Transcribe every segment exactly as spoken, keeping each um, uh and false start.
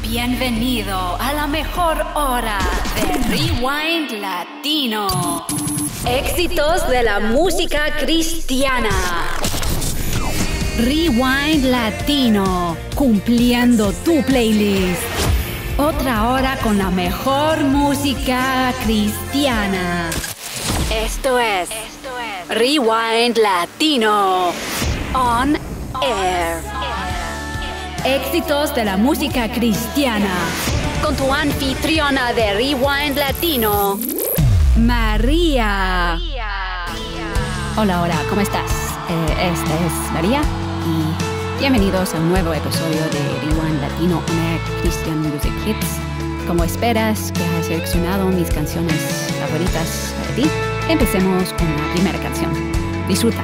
Bienvenido a la mejor hora de Rewind Latino. Éxitos de la música cristiana. Rewind Latino, cumpliendo tu playlist. Otra hora con la mejor música cristiana. Esto es, Esto es Rewind Latino On Air. Éxitos de la música cristiana. Con tu anfitriona de Rewind Latino, María. Hola, hola, ¿cómo estás? Eh, esta es María y bienvenidos a un nuevo episodio de Rewind Latino On Air Christian Music Hits. Como esperas que has seleccionado mis canciones favoritas para ti, empecemos con la primera canción. Disfruta.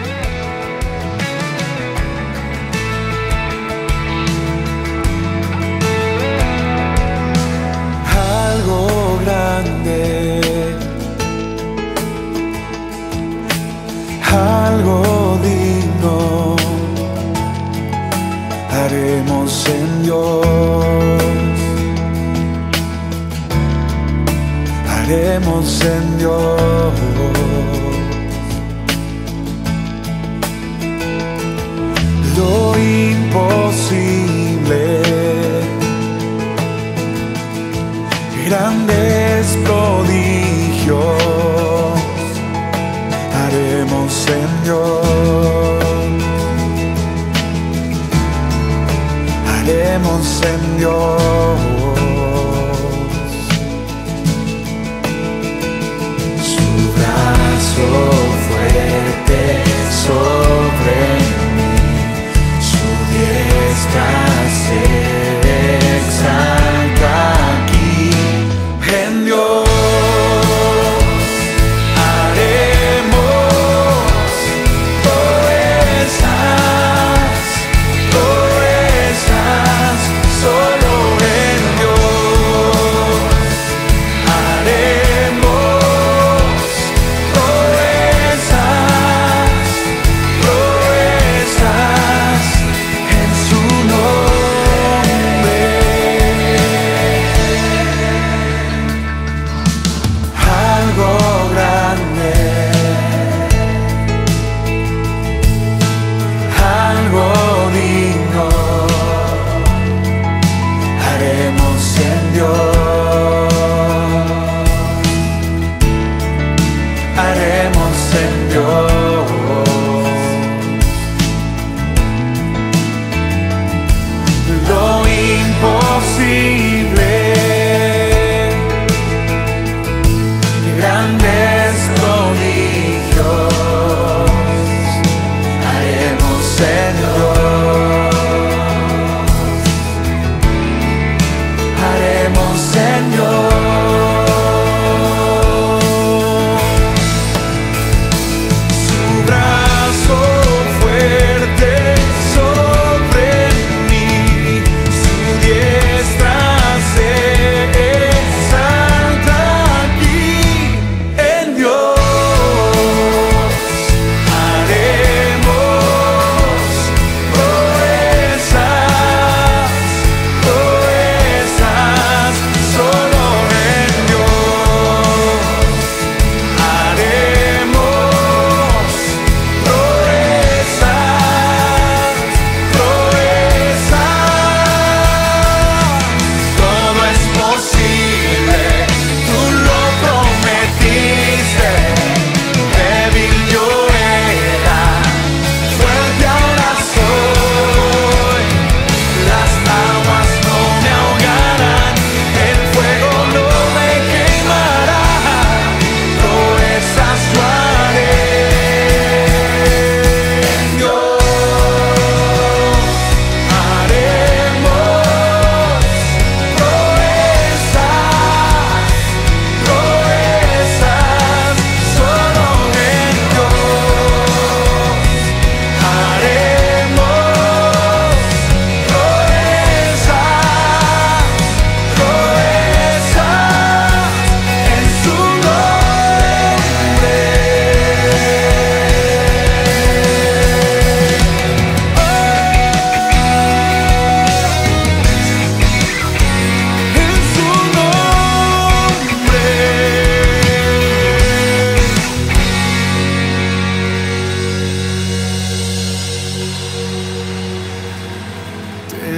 Algo grande, algo digno, haremos en Dios, haremos en Dios. Lo imposible, grandes prodigios haremos en Dios, haremos en Dios. Su brazo fuerte sobre mí, su diestra se exalta. En Dios haremos proezas, proezas, solo en Dios haremos proezas,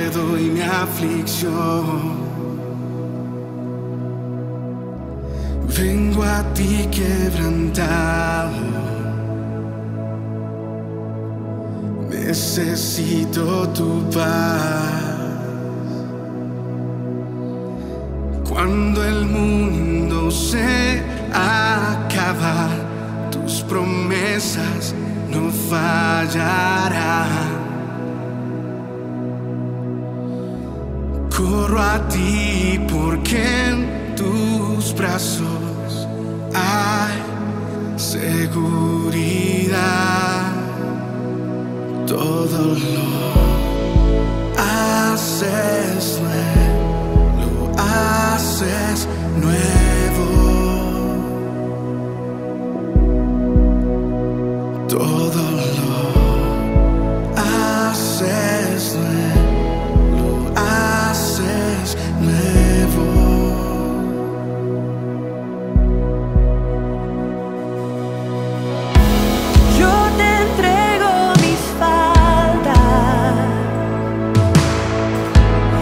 doy mi aflicción. Vengo a ti quebrantado, necesito tu paz. Cuando el mundo se acaba, tus promesas no fallarán. Corro a ti porque en tus brazos hay seguridad. Todo lo haces nuevo, lo haces nuevo. Todo lo haces nuevo, lo haces nuevo. Yo te entrego mis faltas,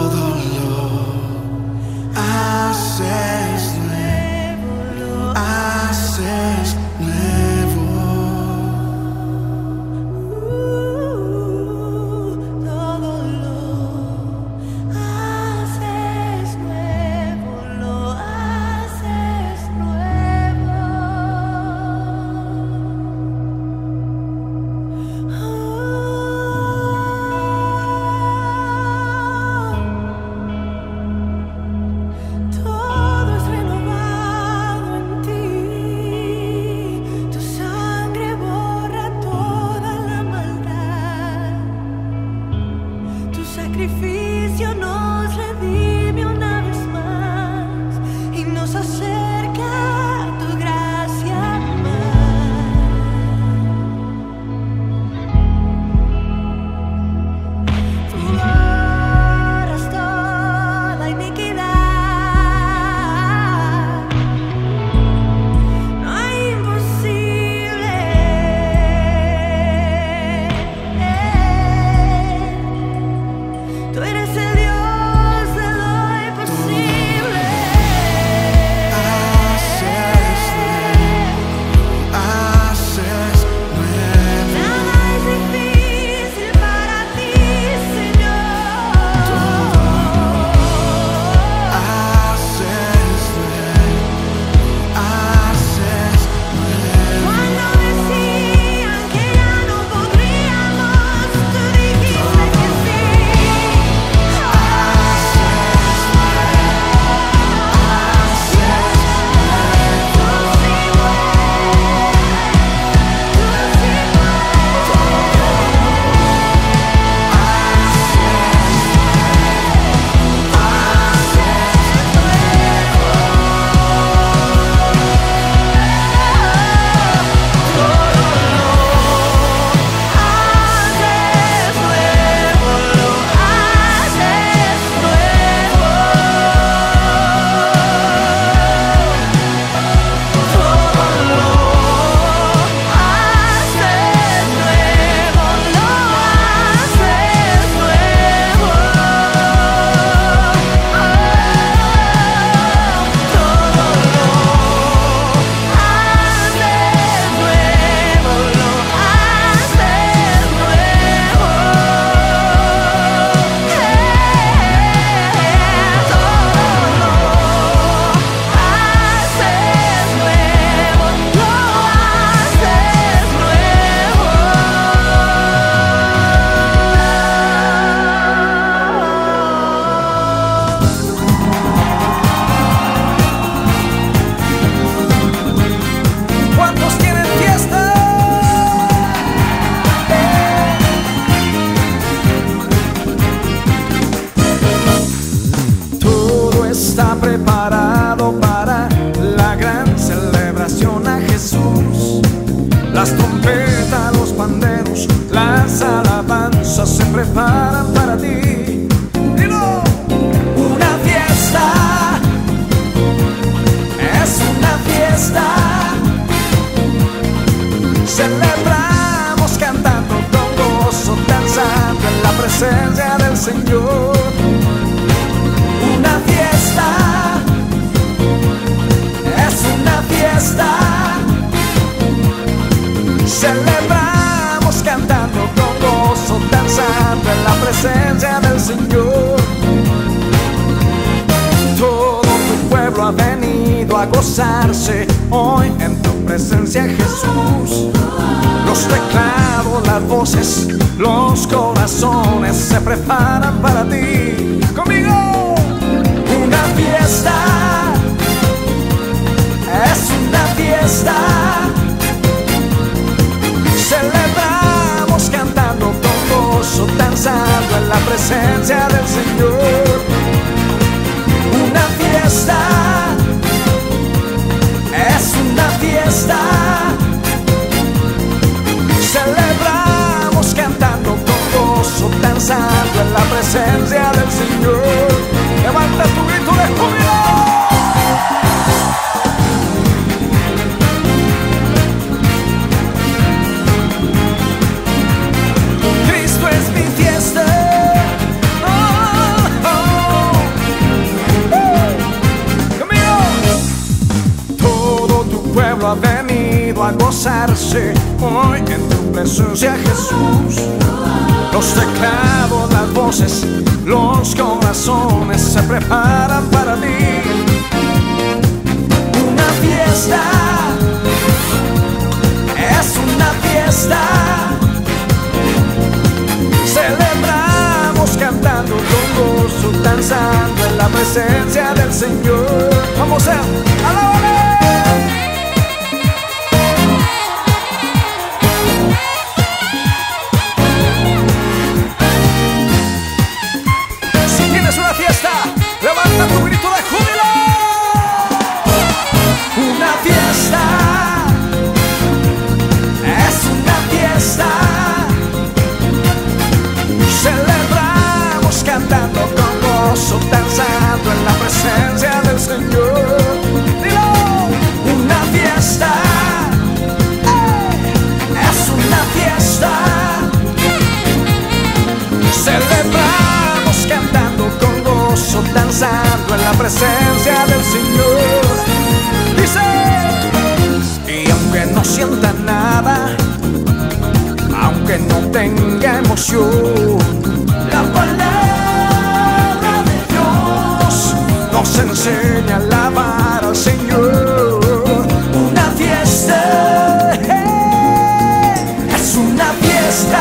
todo lo haces nuevo, lo haces nuevo. Sacrificio nos redime una vez más y nos acerca a tu gracia más. Tú borras toda iniquidad, no hay imposible. Tú eres el Dios de lo imposible. Haces nuevo, haces nuevo. Nada es difícil para ti, Señor. Haces nuevo, haces nuevo. Cuando decían que ya no podríamos, tú dijiste que sí. ¿Cuántos tienen fiesta? Todo está preparado para la gran celebración a Jesús. Las trompetas, los panderos, las alabanzas se preparan para ti. ¡Dilo! Una fiesta, es una fiesta. Celebramos cantando con gozo, danzando en la presencia del Señor. Una fiesta, es una fiesta. Celebramos cantando con gozo, danzando en la presencia del Señor. Todo tu pueblo ha venido a gozarse hoy en tu presencia, Jesús. Los teclados, las voces, los corazones se preparan para ti. Conmigo, una fiesta, es una fiesta. Celebramos cantando con gozo, danzando en la presencia del Señor. Una fiesta, es una fiesta. Celebramos cantando con gozo, danzando en la presencia del Señor. venido a gozarse hoy en tu presencia, Jesús. Los teclados, las voces, los corazones se preparan para ti. Una fiesta, es una fiesta. Celebramos cantando con gozo, danzando en la presencia del Señor. Vamos a alabarle. Si tienes una fiesta, levanta tu grito de júbilo. Una fiesta, es una fiesta. Celebramos cantando con gozo, danzando en la presencia del Señor. Dilo, una fiesta, eh, es una fiesta. Celebramos cantando con gozo, danzando en la presencia del Señor. Dice, y aunque no sienta nada, aunque no tenga emoción, la palabra de Dios nos enseña a alabar al Señor. Una fiesta, eh, es una fiesta.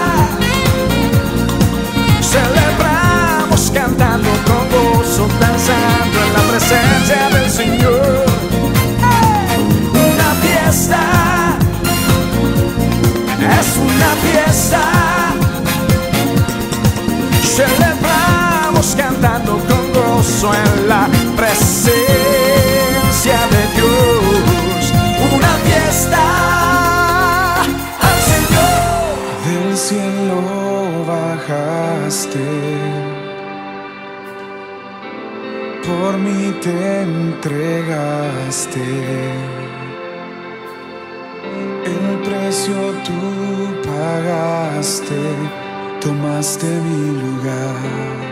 Celebramos cantando con gozo, danzando en la presencia del Señor. Una fiesta, es una fiesta. Celebramos cantando con gozo en la presencia de Dios. Una fiesta al Señor. Del cielo bajaste, por mí te entregaste. El precio tú pagaste, tomaste mi lugar.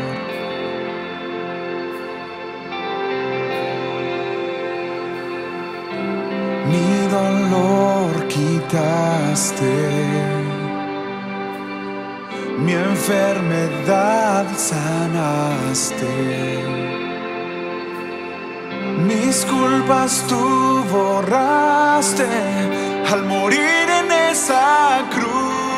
Mi dolor quitaste, mi enfermedad sanaste. Mis culpas tú borraste al morir en esa cruz.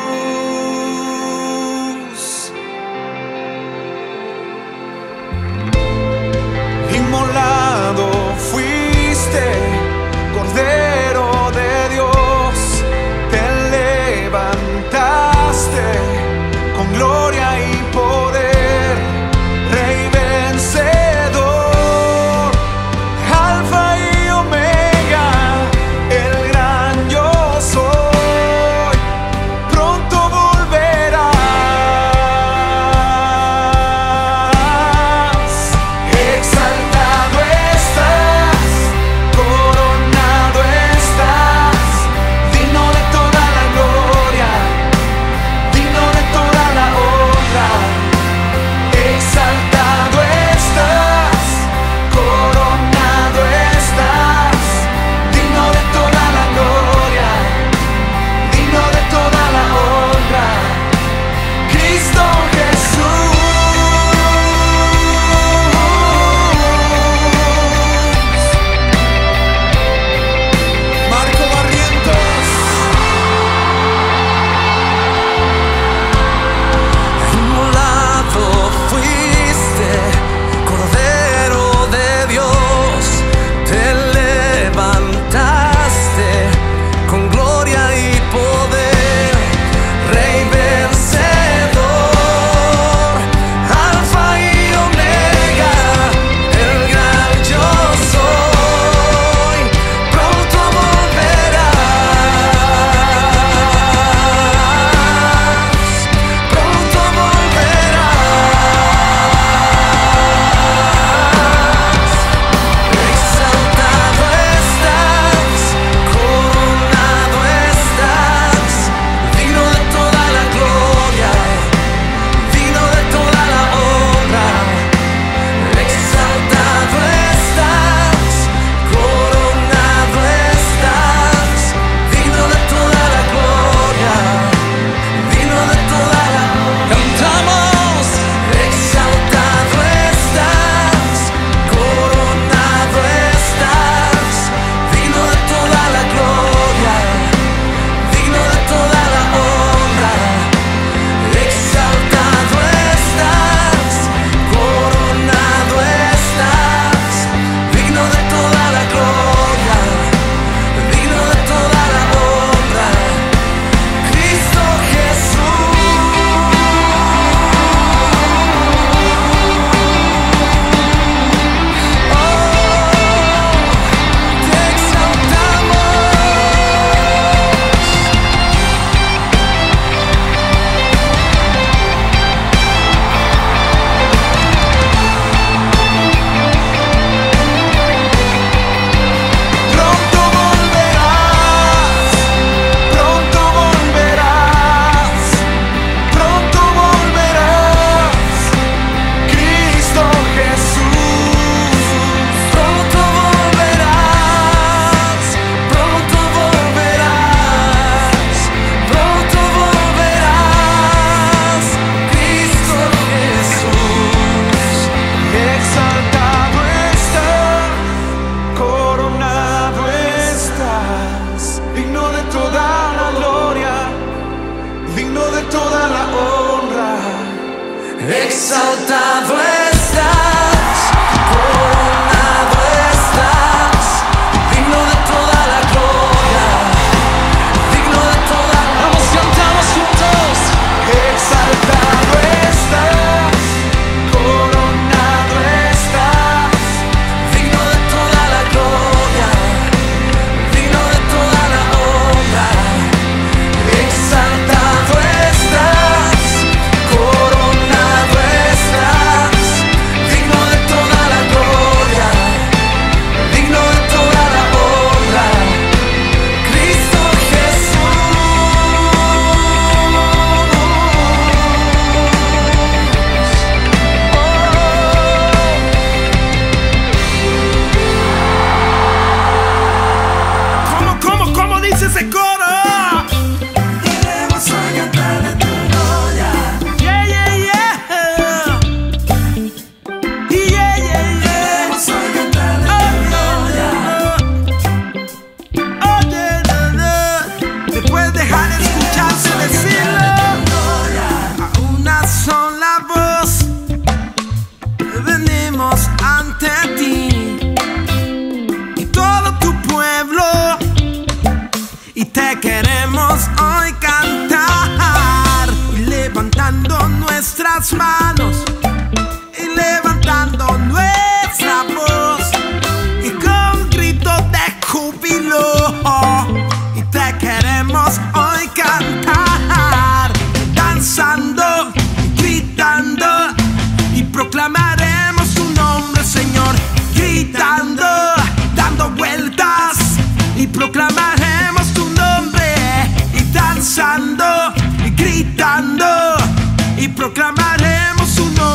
Inmolado fuiste, Cordero de Dios, te levantaste con gloria y poder, Rey vencedor, Alfa y Omega, el gran yo soy. Pronto voy exaltado estás, coronado estás, digno de toda la gloria, digno de toda la... Vamos, cantamos juntos. Exaltado estás, coronado estás, digno de toda la gloria, digno de toda la honra. Exaltado estás, coronado estás, digno de toda la gloria, digno de toda la honra. Cristo Jesús. ¿Cómo, cómo, cómo dice ese coro? Queremos hoy cantar de tu gloria. Yeah, yeah, yeah. Yeah, yeah, yeah. Queremos hoy cantar de tu gloria. Oh, yeah, yeah, yeah. Después dejar de escucharse decirlo a una sola voz, venimos ante ti y todo tu pueblo, y te queremos hoy cantar, y levantando nuestras manos y levantando nuestra voz y con gritos de júbilo, y te queremos hoy cantar, danzando y gritando, y proclamaremos tu nombre, Señor, gritando, dando vueltas, y proclamaremos tu nombre, y danzando y gritando, y proclamaremos tu nombre.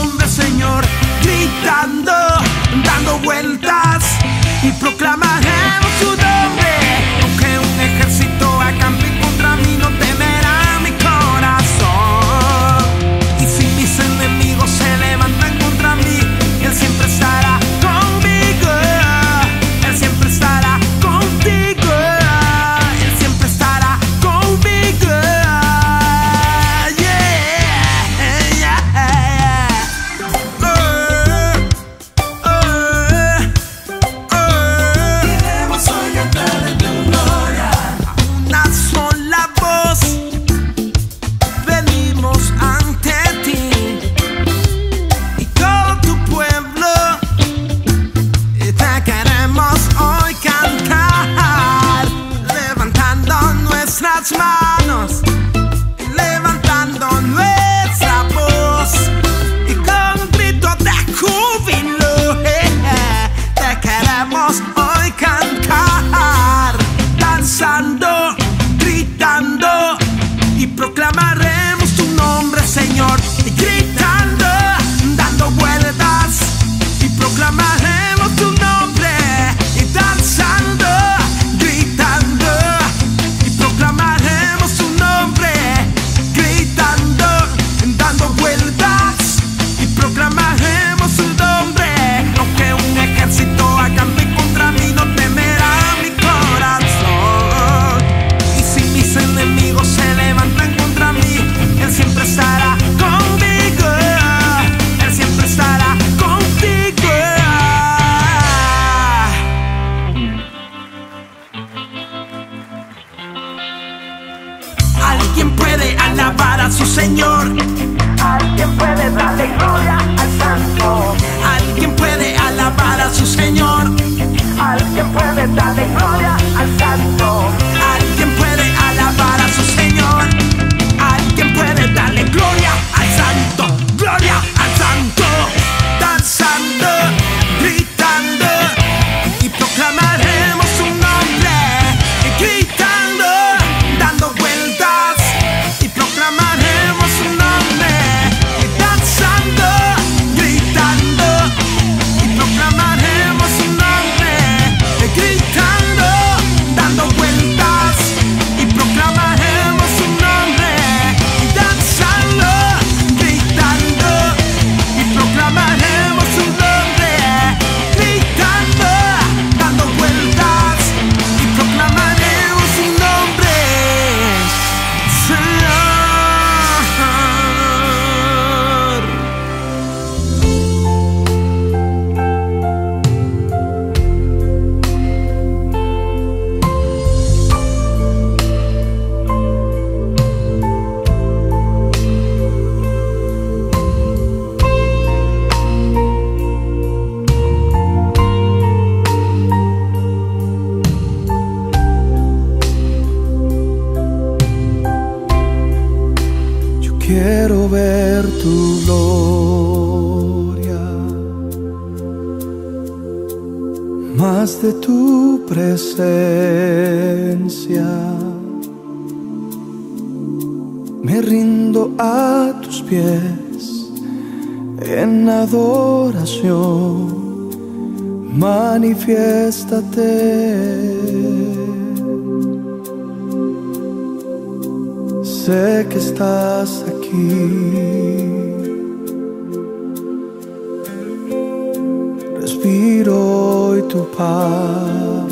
más de tu presencia. Me rindo a tus pies en adoración. Manifiéstate. Sé que estás aquí. Respiro hoy tu paz.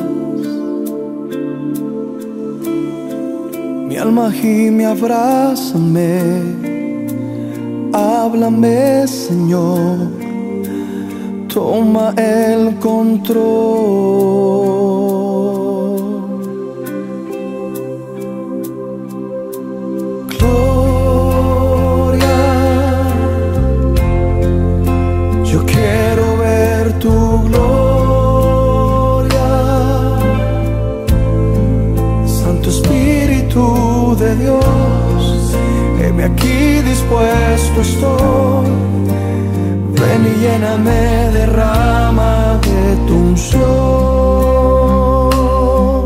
Mi alma gime, abrázame. Háblame, Señor. Toma el control. Gloria, yo quiero ver tu gloria. Santo Espíritu de Dios, heme aquí, dispuesto estoy. Ven y lléname, derrama de tu unción.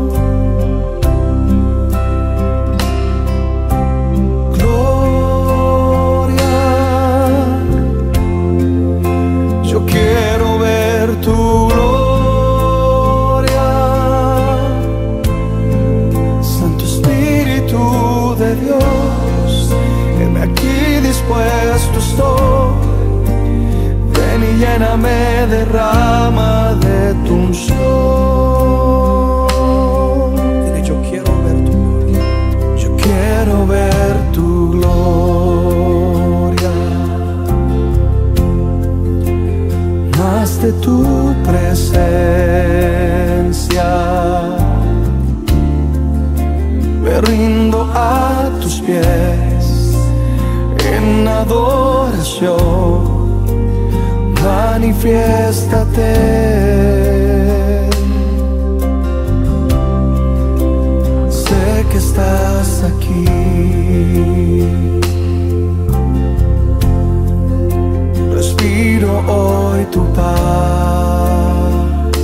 Gloria, yo quiero ver tu gloria. Santo Espíritu de Dios, heme aquí, dispuesto estoy. Y lléname, derrama de tu unción. Dile, yo quiero ver tu gloria. Yo quiero ver tu gloria. Más de tu presencia. Me rindo a tus pies en adoración. Manifiéstate. Sé que estás aquí. Respiro hoy tu paz.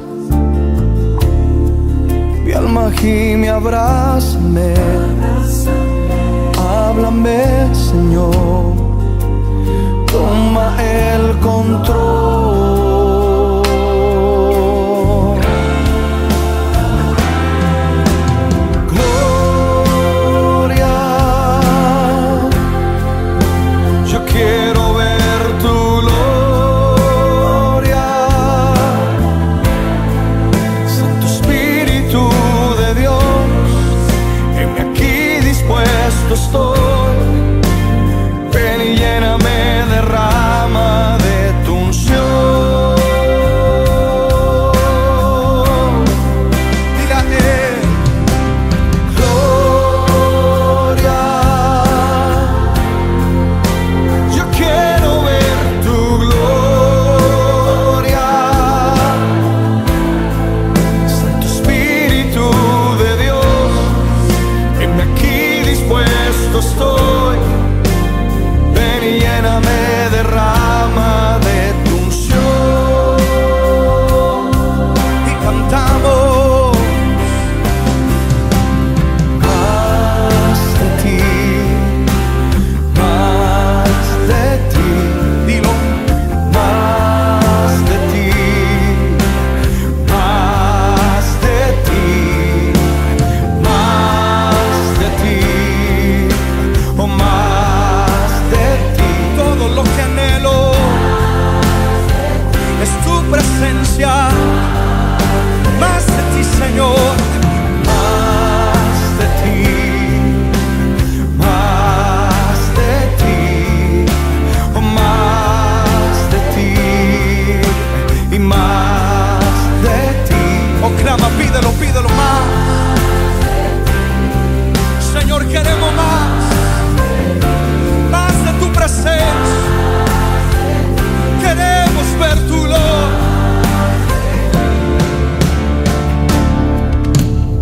Mi alma gime, abrázame. Háblame, Señor. Toma el control. Gloria, yo quiero ver tu gloria. Santo Espíritu de Dios, heme aquí, dispuesto estoy. Ven y lléname, derrama de tu unción. Dile a él, gloria, yo quiero ver tu gloria. Santo Espíritu de Dios, heme aquí, dispuesto estoy. Ven y lléname, derrama de tu unción. Y cantamos más de ti, más de ti. Dilo, más de ti, más de ti, más de ti, oh, más de ti. Todo lo que anhelo es tu presencia. Más de ti, Señor. Más de ti, más de ti, oh, más de ti y más de ti. Oh, clama, pídelo, pídelo más. Señor, queremos más. Más de tu presencia. Queremos ver tu gloria.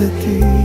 de ti.